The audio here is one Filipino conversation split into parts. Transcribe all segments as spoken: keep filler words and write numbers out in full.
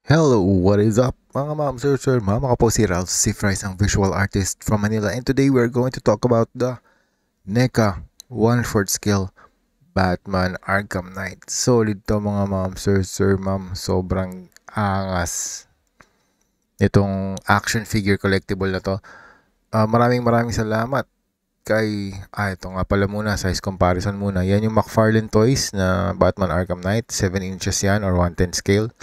Hello, what is up mga ma'am, sir, sir, ma'am? Ako po si Ralph Cifra, isang visual artist from Manila, and today we're going to talk about the NECA one-fourth scale Batman Arkham Knight. Solid to mga ma'am, sir, sir, ma'am. Sobrang angas itong action figure collectible na to. Ah, maraming maraming salamat kay, ah, ito nga pala muna, size comparison muna. Yan yung McFarlane Toys na Batman Arkham Knight, seven inches yan or one tenth scale.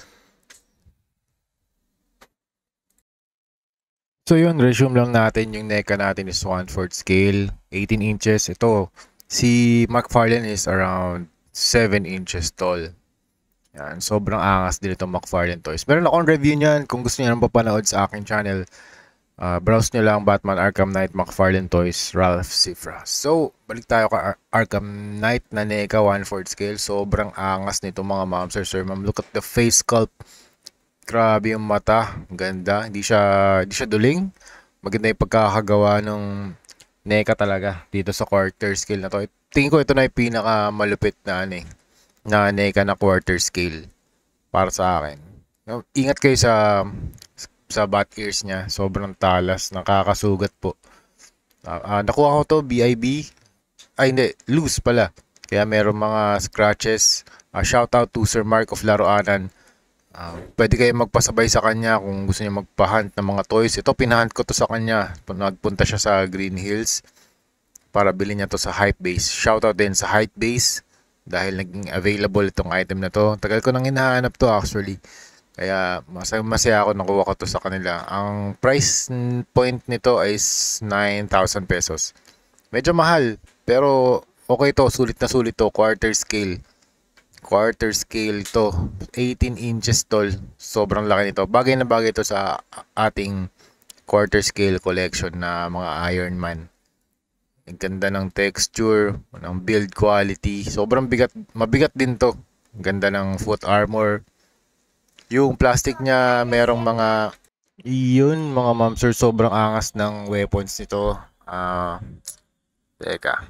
So yun, resume lang natin yung NECA natin is one-fourth scale, eighteen inches. Ito, si McFarlane is around seven inches tall. Yan, sobrang angas din itong McFarlane Toys. Meron akong review niyan. Kung gusto niyo nang papanood sa aking channel, uh, browse nyo lang Batman Arkham Knight McFarlane Toys, Ralph Cifra. So, balik tayo ka Ar Arkham Knight na NECA one-fourth scale. Sobrang angas nito mga ma'am, sir, sir, ma'am. Look at the face sculpt. Grabe yung mata, ganda. Hindi siya hindi siya duling. Maganda yung pagkakagawa ng NECA talaga dito sa quarter scale na to. Tingin ko ito na yung pinaka malupit na ano eh, na NECA na quarter scale para sa akin. Ingat kayo sa sa bat ears niya. Sobrang talas, nakakasugat po. Uh, uh, nakuha ko to B I B. Ay hindi, loose pala. Kaya meron mga scratches. Uh, shout out to Sir Mark of Laruanan. Uh, pwede kayo magpasabay sa kanya kung gusto niya magpa-hunt ng mga toys. Ito, pinahunt ko to sa kanya. Nagpunta siya sa Green Hills para bilhin niya to sa Hype Base. Shoutout din sa Hype Base dahil naging available itong item na to. Tagal ko nang hinahanap to actually. Kaya masaya, masaya ako nakuha ko to sa kanila. Ang price point nito is nine thousand pesos. Medyo mahal, pero okay to. Sulit na sulit to. Quarter scale. Quarter scale to, eighteen inches tall. Sobrang laki nito. Bagay na bagay to sa ating quarter scale collection na mga Iron Man. Ang ganda ng texture, ng build quality. Sobrang bigat, mabigat din to. Ang ganda ng foot armor. Yung plastic niya, merong mga yun, mga ma'am sir, sobrang angas ng weapons nito. Ah, uh, teka.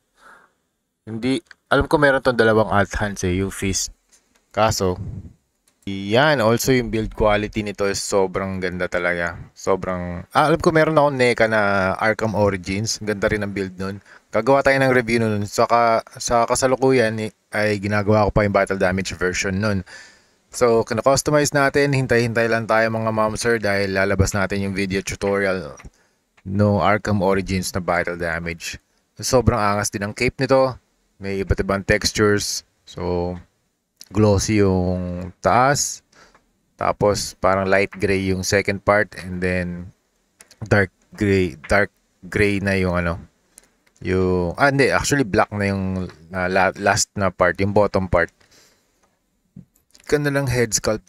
Hindi, alam ko meron tong dalawang alt hands eh, yung fist. Kaso, yan, also yung build quality nito is sobrang ganda talaga. Sobrang, ah, alam ko meron akong NECA na Arkham Origins. Ganda rin ang build nun. Gagawa tayo ng review nun. Saka, sa kasalukuyan eh, ay ginagawa ko pa yung battle damage version nun. So, kina-customize natin. Hintay-hintay lang tayo mga ma'am sir dahil lalabas natin yung video tutorial no Arkham Origins na battle damage. Sobrang angas din ang cape nito. May iba't ibang textures. So, glossy yung taas. Tapos, parang light gray yung second part. And then, dark gray. Dark gray na yung ano. Yung, ah, hindi. Actually, black na yung uh, last na part. Yung bottom part. Ganda lang head sculpt.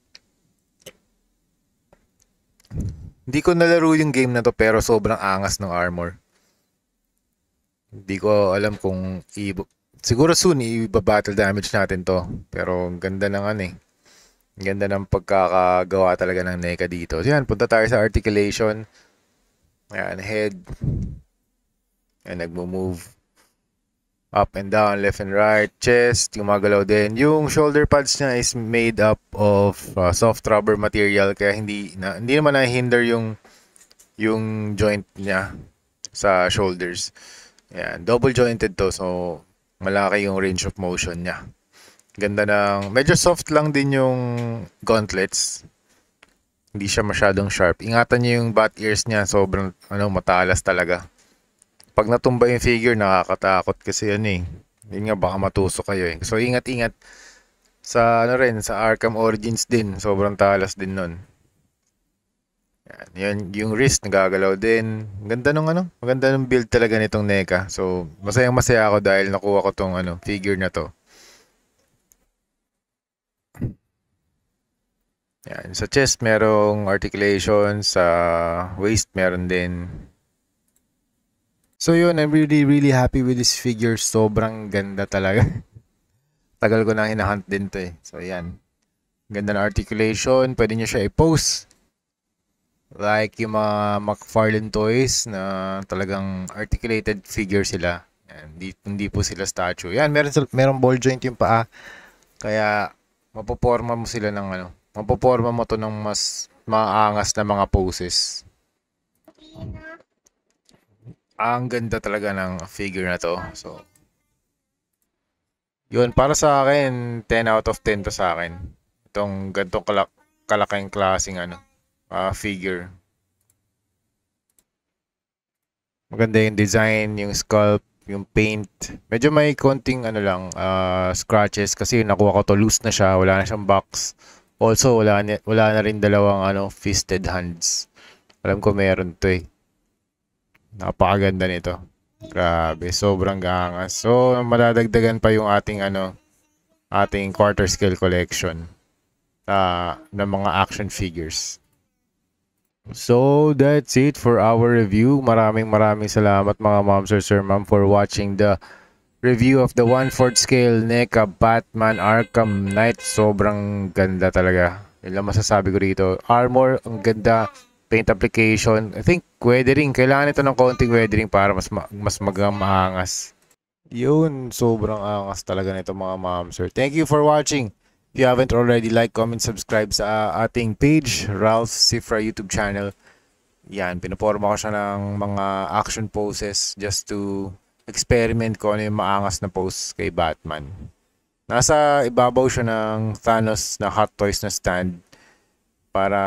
Hindi ko nalaro yung game na to pero sobrang angas ng armor. Hindi ko alam kung i siguro soon i-battle damage natin to. Pero ang ganda ng ano eh. Ang ganda ng pagkakagawa talaga ng NECA dito. So yan, punta tayo sa articulation. Ayan, head. Ayan, nagmo-move up and down, left and right. Chest, gumagalaw din. Yung shoulder pads niya is made up of uh, soft rubber material. Kaya hindi, na, hindi naman na-hinder yung, yung joint niya sa shoulders. Ayan, double jointed to, so malaki yung range of motion niya. Ganda ng, medyo soft lang din yung gauntlets. Hindi siya masyadong sharp. Ingatan niyo yung bat ears niya, sobrang ano, matalas talaga. Pag natumba yung figure, nakakatakot kasi yan eh. Yun nga, baka matusok kayo eh. So ingat-ingat sa ano rin, sa Arkham Origins din, sobrang talas din nun. Yan, yan, yung wrist nagagalaw din. Ganda nung ano, maganda ng build talaga nitong NECA. So, masayang masaya ako dahil nakuha ko tong ano, figure na to. Yan, sa chest merong articulation, sa waist meron din. So yun, I'm really really happy with this figure. Sobrang ganda talaga. Tagal ko nang hinahunt din to eh. So yan. Ganda ng articulation, pwede niyo siya i-post. Like yung mga McFarlane toys na talagang articulated figure sila. Yan, hindi, hindi po sila statue. Yan, meron, meron ball joint yung paa. Kaya mapoporma mo sila ng ano, mapoporma mo to ng mas maangas na mga poses. Ang ganda talaga ng figure na to. So, yun, para sa akin, ten out of ten to sa akin. Itong gantong kalak kalaking klaseng ano, uh, figure. Maganda yung design, yung sculpt, yung paint. Medyo may konting ano lang, uh, scratches kasi nakuha ko to, loose na siya, wala na siyang box. Also, wala, wala na rin dalawang ano, fisted hands. Alam ko meron to eh. Napakaganda nito. Grabe, sobrang gaangas. So, madadagdagan pa yung ating ano, ating quarter scale collection uh, ng mga action figures. So, that's it for our review. Maraming maraming salamat mga moms or sir ma'am for watching the review of the one-fourth scale NECA Batman Arkham Knight. Sobrang ganda talaga. Yun lang masasabi ko rito. Armor, ang ganda. Paint application. I think weathering. Kailangan ito ng konting weathering para mas ma mas magangas. Yun, sobrang angas talaga nito mga ma'am sir. Thank you for watching. If you haven't already, like, comment, subscribe sa ating page, Ralph Cifra YouTube channel. Yan, pinaporma ko siya ng mga action poses just to experiment ko ano yung maangas na pose kay Batman. Nasa ibabaw siya ng Thanos na Hot Toys na stand para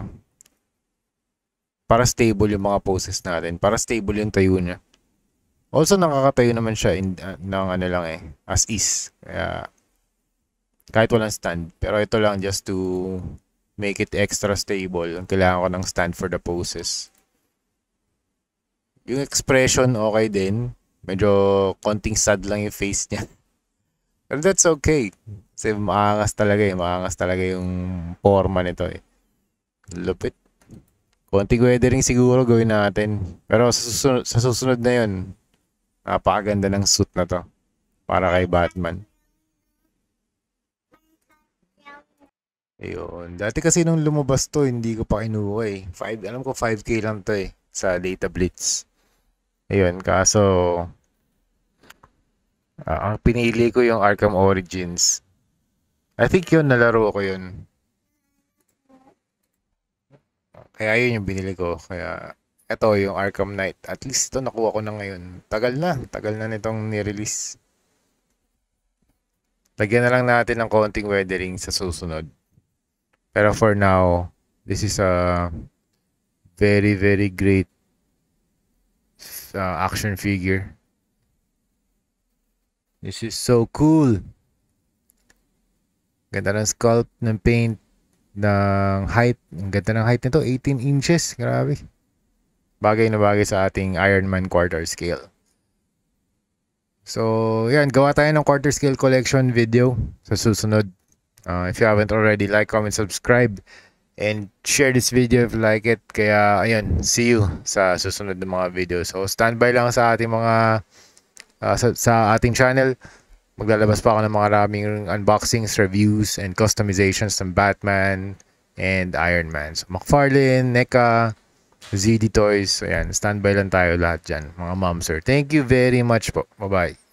para stable yung mga poses natin, para stable yung tayo niya. Also, nakakatayo naman siya in, uh, ng ano lang eh, as is. Kaya, kahit walang stand. Pero ito lang just to make it extra stable. Kailangan ko ng stand for the poses. Yung expression, okay din. Medyo konting sad lang yung face niya. Pero that's okay. Kasi maangas talaga eh. Maangas talaga yung forma nito eh. Lupit. Konting weathering siguro gawin natin. Pero sa susunod, sa susunod na yun, napakaganda ng suit na to. Para kay Batman. Ayun. Dati kasi nung lumabas to, hindi ko pa kinuha eh. Five, alam ko five K lang to eh. Sa Data Blitz. Ayun. Kaso, uh, ang pinili ko yung Arkham Origins. I think yun, nalaro ko yun. Kaya yun yung binili ko. Kaya ito yung Arkham Knight. At least ito nakuha ko na ngayon. Tagal na. Tagal na nitong nirelease. Lagyan na lang natin ng konting weathering sa susunod. Pero for now, this is a very very great uh, action figure. This is so cool. Ganda ng sculpt, ng paint, ng height. Ang ganda ng height nito, eighteen inches. Grabe. Bagay na bagay sa ating Iron Man quarter scale. So, yan. Gawa tayo ng quarter scale collection video sa susunod. Uh, if you haven't already, like, comment, subscribe, and share this video if you like it. Kaya, ayun. See you sa susunod na mga video. So, standby lang sa ating mga uh, sa, sa ating channel. Maglalabas pa ako ng mga maraming unboxings, reviews, and customizations ng Batman and Iron Man. So, McFarlane, NECA, Z D Toys. So, yan. Standby lang tayo lahat dyan, mga mom sir. Thank you very much po. Bye-bye.